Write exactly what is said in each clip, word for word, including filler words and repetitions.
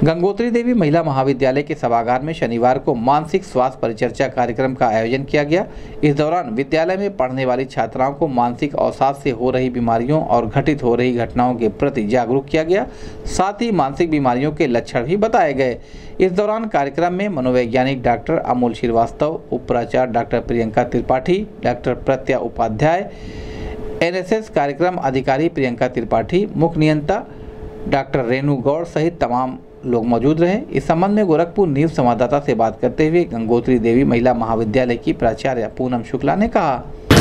गंगोत्री देवी महिला महाविद्यालय के सभागार में शनिवार को मानसिक स्वास्थ्य परिचर्चा कार्यक्रम का आयोजन किया गया। इस दौरान विद्यालय में पढ़ने वाली छात्राओं को मानसिक अवसाद से हो रही बीमारियों और घटित हो रही घटनाओं के प्रति जागरूक किया गया। साथ ही मानसिक बीमारियों के लक्षण भी बताए गए। इस दौरान कार्यक्रम में मनोवैज्ञानिक डॉक्टर अमोल श्रीवास्तव, उप प्राचार्य डॉक्टर प्रियंका त्रिपाठी, डॉक्टर प्रत्यय उपाध्याय, एन एस एस कार्यक्रम अधिकारी प्रियंका त्रिपाठी, मुख्य नियंता डॉक्टर रेणु गौड़ सहित तमाम लोग मौजूद रहे। इस संबंध में गोरखपुर न्यूज संवाददाता से बात करते हुए गंगोत्री देवी महिला महाविद्यालय की प्राचार्य पूनम शुक्ला ने कहा,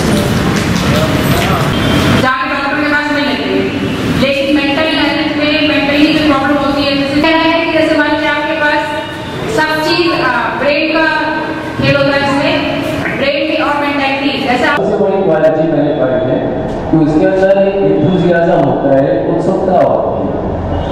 लेकिन मेंटल हेल्थ में मेंटली जो प्रॉब्लम होती है जैसे जैसे मान लीजिए आपके पास सब चीज ब्रेन का खेल होता है, इसमें ब्रेन और मेंटलिटी जैसे सबसे बड़ी क्वालिटी मैंने पढ़ी है कि उसके अंदर एक एंथुसियाज्म होता है, उत्सुकता होती है।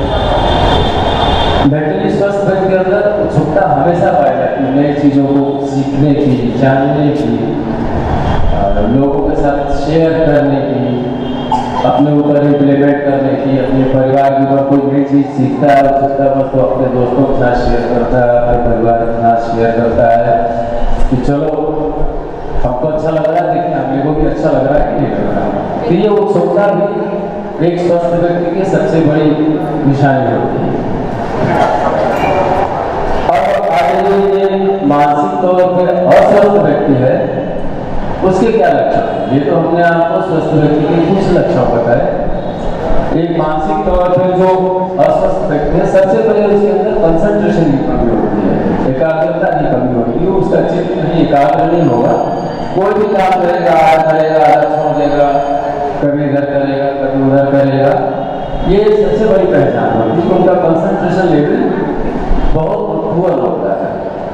मेंटली स्वस्थ व्यक्ति के अंदर उत्सुकता हमेशा पाई जाती है, नई चीज़ों को सीखने की, जानने की, लोगों के साथ शेयर करने की, अपने ऊपर इम्प्लीमेंट करने की, अपने परिवार के ऊपर कोई नई चीज़ सीखता है सीखता है तो अपने दोस्तों के साथ शेयर करता है, अपने परिवार के साथ शेयर करता है कि चलो हमको अच्छा लग रहा है, देखिए हम लोगों को अच्छा लग रहा है कि नहीं लग रहा है। तो ये उत्सुकता भी एक स्वस्थ व्यक्ति की सबसे बड़ी निशानी होती है। और आगे ये मानसिक तौर पर अस्वस्थ व्यक्ति है, उसके क्या लक्षण? ये तो हमने आपको स्वस्थ व्यक्ति के कुछ लक्षण बताए। एक मानसिक तौर पर जो अस्वस्थ व्यक्ति है, सबसे पहले उसके अंदर कंसंट्रेशन की कमी होती है, एकाग्रता की कमी होती है। उसका चित्त नहीं एकाग्र नहीं होगा, कोई भी काम करेगा, आधा करेगा, आधा छोड़ देगा, कभी इधर करेगा, कभी उधर करेगा। ये सबसे बड़ी पहचान होती है। उनका कंसंट्रेशन लेवल बहुत पुअर होता है।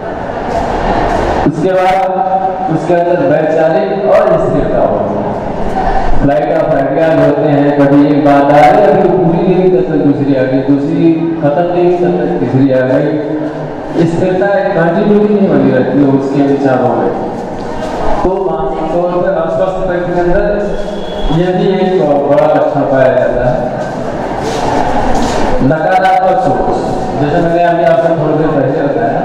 उसके बाद उसके अंदर वैचारिक और स्थिरता होती है। फ्लाइट ऑफ आइडियाज होते हैं, कभी एक बात आ गई, अभी पूरी नहीं तब तक दूसरी आ गई, दूसरी खत्म नहीं तब तक तीसरी आ गई। स्थिरता एक कंटिन्यूटी नहीं बनी रहती है उसके विचारों में। तो मानसिक तौर पर अस्वस्थ व्यक्ति के अंदर यह भी एक बड़ा लक्षण पाया जाता है। नकारात्मक सोच, जैसे मैंने अभी आपको थोड़ी देर पहले बताया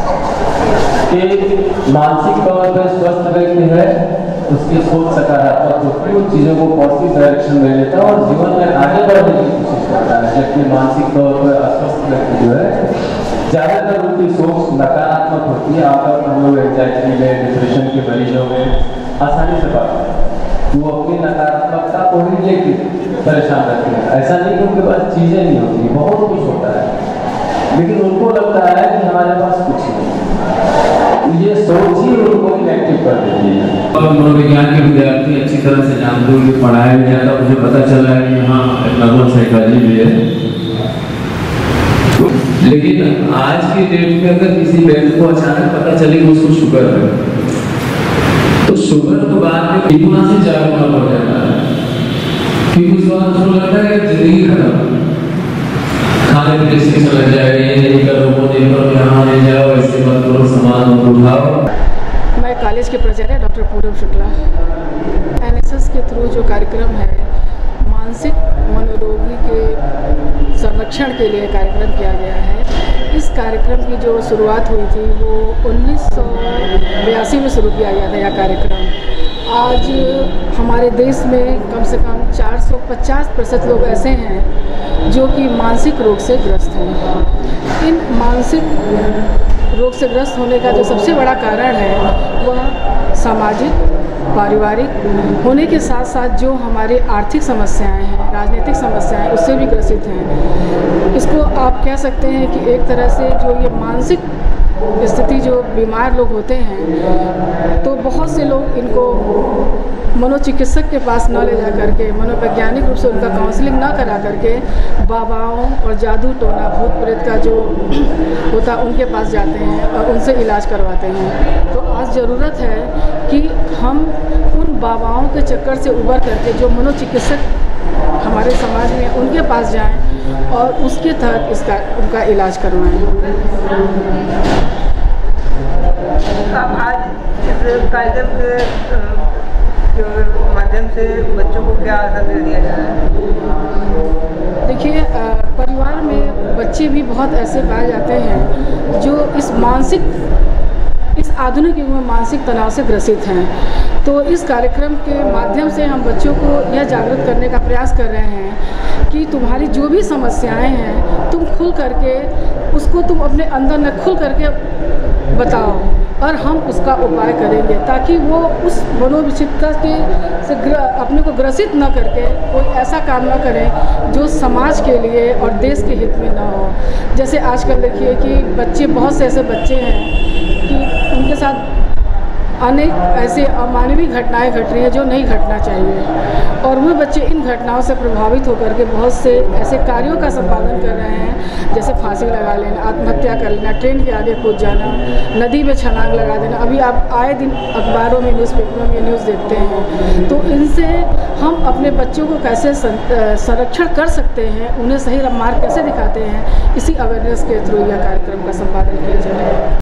कि मानसिक तौर पर स्वस्थ व्यक्ति है, उसकी सोच सकारात्मक होती है, उन चीज़ों को पॉजिटिव डायरेक्शन में लेता है और जीवन में आगे बढ़ने की कोशिश करता है। जबकि मानसिक तौर पर अस्वस्थ व्यक्ति जो है ज़्यादातर उनकी सोच नकारात्मक होती है। आकर हम लोग एंजाइटी में, डिप्रेशन के मरीजों में आसानी से पाते हैं। वो अपनी नकारात्मकता को ही लेके परेशान रहते हैं। ऐसा नहीं कि उनके पास चीज़ें नहीं होती, बहुत कुछ होता है, लेकिन उनको लगता है कि हमारे पास कुछ नहीं। ये सोच ही उनको इनेक्टिव कर देती है। और मनोविज्ञान के विद्यार्थी अच्छी तरह से जानते हुए पढ़ाया नहीं जाता। मुझे पता चल रहा है कि हाँ नॉर्मल साइकोलॉजी भी है, लेकिन आज की डेट में अगर किसी व्यक्ति को अचानक पता चले कि उसको शुगर है, तो शुगर तो बाद में तीन गुना से चार गुना बढ़ जाता है। क्योंकि उस बार उसको लगता है कि जिंदगी खत्म, खाने पीने से चला जाएगा, ये नहीं करो, वो नहीं करो, यहाँ नहीं जाओ, ऐसे मत करो, सामान मत उठाओ। मैं कॉलेज के प्राचार्य doctor Poonam Shukla. N S S के थ्रू जो कार्यक्रम है, मानसिक मनोरोगी के संरक्षण के लिए कार्यक्रम किया गया है। इस कार्यक्रम की जो शुरुआत हुई थी वो उन्नीस सौ बयासी में शुरू किया गया था। यह कार्यक्रम आज हमारे देश में कम से कम चार सौ पचास प्रतिशत लोग ऐसे हैं जो कि मानसिक रोग से ग्रस्त हैं। इन मानसिक रोग से ग्रस्त होने का जो सबसे बड़ा कारण है वह सामाजिक, पारिवारिक होने के साथ साथ जो हमारी आर्थिक समस्याएं हैं, राजनीतिक समस्याएं, उससे भी ग्रसित हैं। इसको आप कह सकते हैं कि एक तरह से जो ये मानसिक स्थिति जो बीमार लोग होते हैं, तो बहुत से लोग इनको मनोचिकित्सक के पास न ले जा करके, मनोवैज्ञानिक रूप से उनका काउंसलिंग ना करा करके बाबाओं और जादू टोना भूत प्रेत का जो होता उनके पास जाते हैं और उनसे इलाज करवाते हैं। तो आज ज़रूरत है कि हम उन बाबाओं के चक्कर से उबर करके जो मनोचिकित्सक हमारे समाज में उनके पास जाएं और उसके तहत इसका उनका इलाज करवाएं। आज इस कार्यक्रम के माध्यम से बच्चों को क्या संदेश दिया जा रहा है? देखिए, परिवार में बच्चे भी बहुत ऐसे पाए जाते हैं जो इस मानसिक इस आधुनिक युग में मानसिक तनाव से ग्रसित हैं। तो इस कार्यक्रम के माध्यम से हम बच्चों को यह जागरूक करने का प्रयास कर रहे हैं कि तुम्हारी जो भी समस्याएं हैं तुम खुल करके उसको तुम अपने अंदर न खुल करके बताओ और हम उसका उपाय करेंगे, ताकि वो उस मनोविक्षिप्तता के से अपने को ग्रसित न करके कोई ऐसा काम न करें जो समाज के लिए और देश के हित में ना हो। जैसे आजकल देखिए कि बच्चे, बहुत से ऐसे बच्चे हैं कि उनके साथ अनेक ऐसे अमानवीय घटनाएं घट रही हैं जो नहीं घटना चाहिए, और वो बच्चे इन घटनाओं से प्रभावित होकर के बहुत से ऐसे कार्यों का संपादन कर रहे हैं, जैसे फांसी लगा लेना, आत्महत्या कर लेना, ट्रेन के आगे कूद जाना, नदी में छलांग लगा देना। अभी आप आए दिन अखबारों में, न्यूज़पेपरों में न्यूज़ देखते हैं। तो इनसे हम अपने बच्चों को कैसे संरक्षण कर सकते हैं, उन्हें सही मार्ग कैसे दिखाते हैं, इसी अवेयरनेस के थ्रू यह कार्यक्रम का संपादन किया जा रहा है।